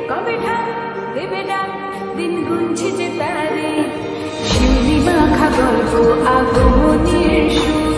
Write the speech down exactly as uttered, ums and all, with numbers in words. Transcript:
কবে ঠাক দেবে ডাক দিন গুনছে যে তারে শিউলি মাখা গল্প আগমনের সুর